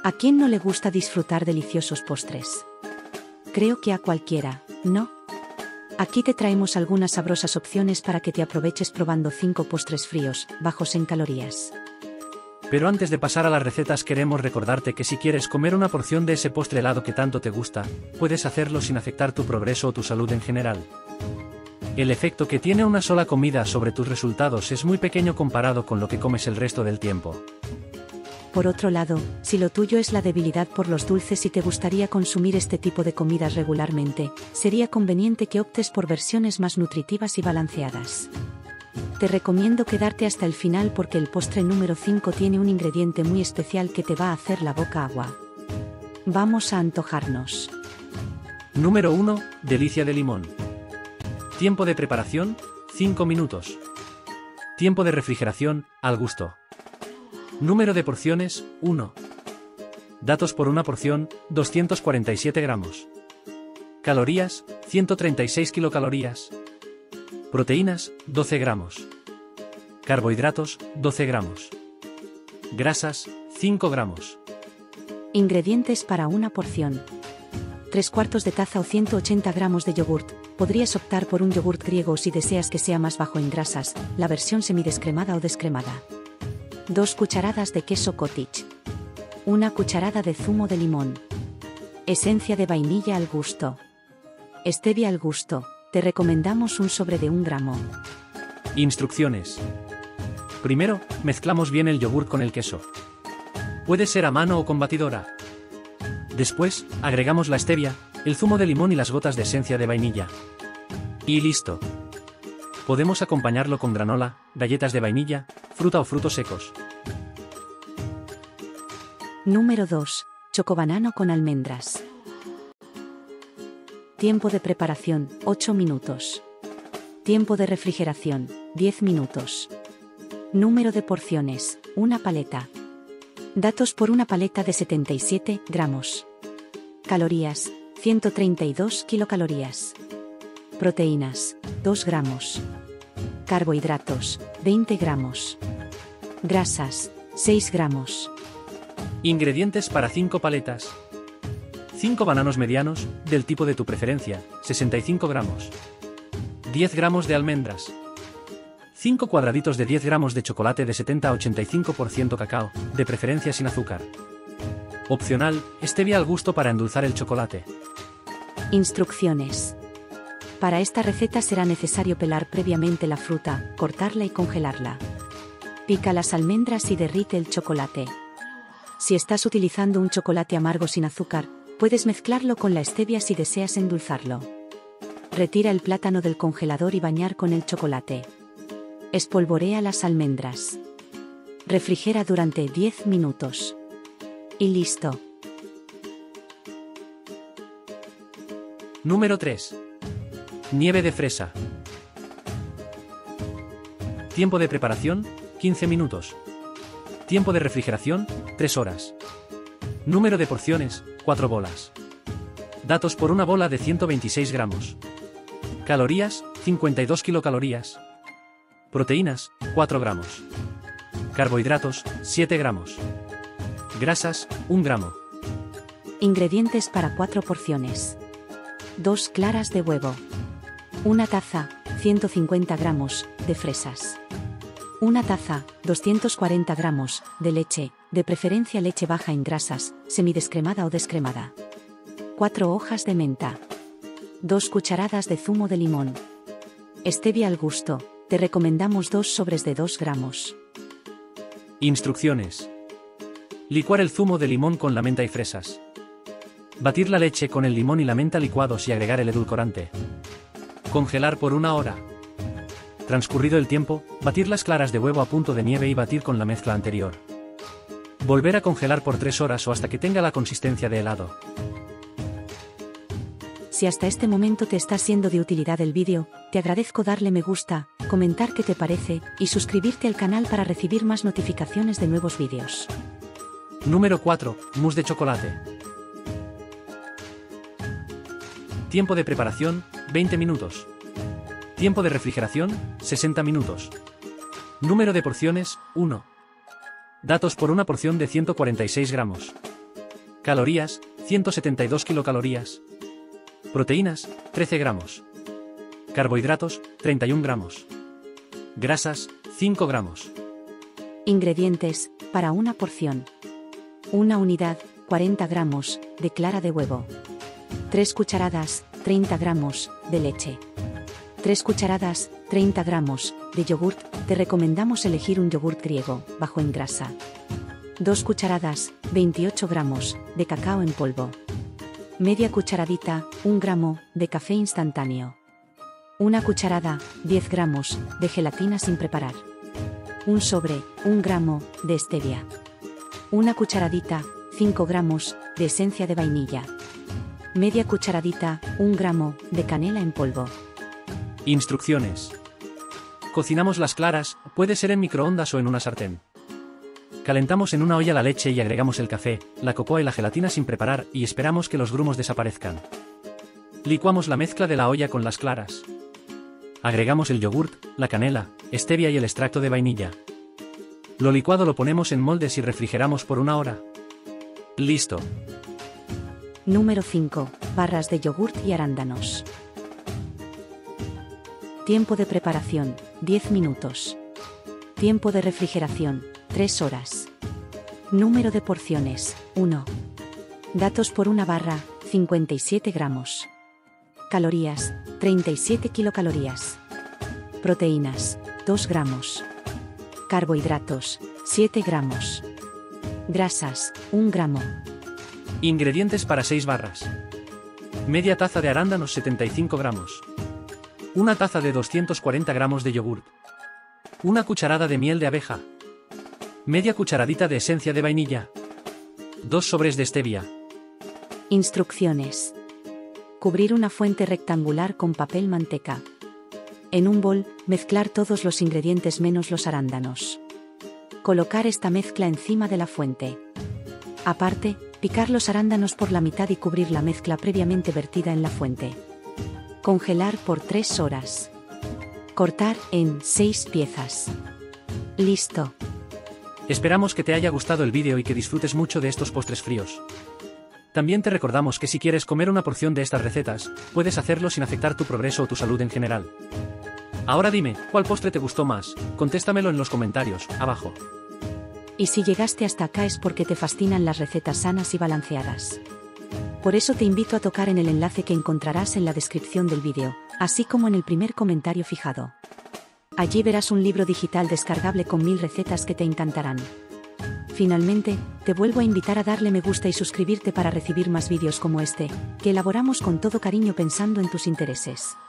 ¿A quién no le gusta disfrutar deliciosos postres? Creo que a cualquiera, ¿no? Aquí te traemos algunas sabrosas opciones para que te aproveches probando 5 postres fríos, bajos en calorías. Pero antes de pasar a las recetas queremos recordarte que si quieres comer una porción de ese postre helado que tanto te gusta, puedes hacerlo sin afectar tu progreso o tu salud en general. El efecto que tiene una sola comida sobre tus resultados es muy pequeño comparado con lo que comes el resto del tiempo. Por otro lado, si lo tuyo es la debilidad por los dulces y te gustaría consumir este tipo de comidas regularmente, sería conveniente que optes por versiones más nutritivas y balanceadas. Te recomiendo quedarte hasta el final porque el postre número 5 tiene un ingrediente muy especial que te va a hacer la boca agua. Vamos a antojarnos. Número 1. Delicia de limón. Tiempo de preparación, 5 minutos. Tiempo de refrigeración, al gusto. Número de porciones, 1. Datos por una porción, 247 gramos. Calorías, 136 kilocalorías. Proteínas, 12 gramos. Carbohidratos, 12 gramos. Grasas, 5 gramos. Ingredientes para una porción. 3/4 de taza o 180 gramos de yogurt. Podrías optar por un yogurt griego si deseas que sea más bajo en grasas, la versión semidescremada o descremada. 2 cucharadas de queso cottage. 1 cucharada de zumo de limón. Esencia de vainilla al gusto. Stevia al gusto. Te recomendamos un sobre de 1 gramo. Instrucciones. Primero, mezclamos bien el yogur con el queso. Puede ser a mano o con batidora. Después, agregamos la stevia, el zumo de limón y las gotas de esencia de vainilla. Y listo. Podemos acompañarlo con granola, galletas de vainilla, fruta o frutos secos. Número 2. Chocobanano con almendras. Tiempo de preparación, 8 minutos. Tiempo de refrigeración, 10 minutos. Número de porciones, 1 paleta. Datos por una paleta de 77 gramos. Calorías, 132 kilocalorías. Proteínas, 2 gramos. Carbohidratos, 20 gramos. Grasas, 6 gramos. Ingredientes para 5 paletas. 5 bananos medianos, del tipo de tu preferencia, 65 gramos. 10 gramos de almendras. 5 cuadraditos de 10 gramos de chocolate de 70 a 85% cacao, de preferencia sin azúcar. Opcional, stevia al gusto para endulzar el chocolate. Instrucciones. Para esta receta será necesario pelar previamente la fruta, cortarla y congelarla. Pica las almendras y derrite el chocolate. Si estás utilizando un chocolate amargo sin azúcar, puedes mezclarlo con la stevia si deseas endulzarlo. Retira el plátano del congelador y bañar con el chocolate. Espolvorea las almendras. Refrigera durante 10 minutos. Y listo. Número 3. Nieve de fresa. Tiempo de preparación, 15 minutos. Tiempo de refrigeración, 3 horas. Número de porciones, 4 bolas. Datos por una bola de 126 gramos. Calorías, 52 kilocalorías. Proteínas, 4 gramos. Carbohidratos, 7 gramos. Grasas, 1 gramo. Ingredientes para 4 porciones. 2 claras de huevo. 1 taza, 150 gramos, de fresas. 1 taza, 240 gramos, de leche, de preferencia leche baja en grasas, semidescremada o descremada. 4 hojas de menta. 2 cucharadas de zumo de limón. Stevia al gusto, te recomendamos 2 sobres de 2 gramos. Instrucciones. Licuar el zumo de limón con la menta y fresas. Batir la leche con el limón y la menta licuados y agregar el edulcorante. Congelar por 1 hora. Transcurrido el tiempo, batir las claras de huevo a punto de nieve y batir con la mezcla anterior. Volver a congelar por 3 horas o hasta que tenga la consistencia de helado. Si hasta este momento te está siendo de utilidad el vídeo, te agradezco darle me gusta, comentar qué te parece, y suscribirte al canal para recibir más notificaciones de nuevos vídeos. Número 4. Mousse de chocolate. Tiempo de preparación, 20 minutos. Tiempo de refrigeración, 60 minutos. Número de porciones, 1. Datos por una porción de 146 gramos. Calorías, 172 kilocalorías. Proteínas, 13 gramos. Carbohidratos, 31 gramos. Grasas, 5 gramos. Ingredientes, para una porción. Una unidad, 40 gramos, de clara de huevo. 3 cucharadas, 30 gramos, de leche. 3 cucharadas, 30 gramos, de yogurt. Te recomendamos elegir un yogurt griego, bajo en grasa. 2 cucharadas, 28 gramos, de cacao en polvo. Media cucharadita, 1 gramo, de café instantáneo. Una cucharada, 10 gramos, de gelatina sin preparar. Un sobre, 1 gramo, de stevia. Una cucharadita, 5 gramos, de esencia de vainilla. Media cucharadita, 1 gramo, de canela en polvo. Instrucciones. Cocinamos las claras, puede ser en microondas o en una sartén. Calentamos en una olla la leche y agregamos el café, la cocoa y la gelatina sin preparar y esperamos que los grumos desaparezcan. Licuamos la mezcla de la olla con las claras. Agregamos el yogurt, la canela, stevia y el extracto de vainilla. Lo licuado lo ponemos en moldes y refrigeramos por 1 hora. Listo. Número 5. Barras de yogurt y arándanos. Tiempo de preparación, 10 minutos. Tiempo de refrigeración, 3 horas. Número de porciones, 1. Datos por una barra, 57 gramos. Calorías, 37 kilocalorías. Proteínas, 2 gramos. Carbohidratos, 7 gramos. Grasas, 1 gramo. Ingredientes para 6 barras. Media taza de arándanos 75 gramos. Una taza de 240 gramos de yogurt. Una cucharada de miel de abeja. Media cucharadita de esencia de vainilla. 2 sobres de stevia. Instrucciones. Cubrir una fuente rectangular con papel manteca. En un bol, mezclar todos los ingredientes menos los arándanos. Colocar esta mezcla encima de la fuente. Aparte, picar los arándanos por la mitad y cubrir la mezcla previamente vertida en la fuente. Congelar por 3 horas. Cortar en 6 piezas. Listo. Esperamos que te haya gustado el vídeo y que disfrutes mucho de estos postres fríos. También te recordamos que si quieres comer una porción de estas recetas, puedes hacerlo sin afectar tu progreso o tu salud en general. Ahora dime, ¿cuál postre te gustó más? Contéstamelo en los comentarios, abajo. Y si llegaste hasta acá es porque te fascinan las recetas sanas y balanceadas. Por eso te invito a tocar en el enlace que encontrarás en la descripción del vídeo, así como en el primer comentario fijado. Allí verás un libro digital descargable con 1000 recetas que te encantarán. Finalmente, te vuelvo a invitar a darle me gusta y suscribirte para recibir más vídeos como este, que elaboramos con todo cariño pensando en tus intereses.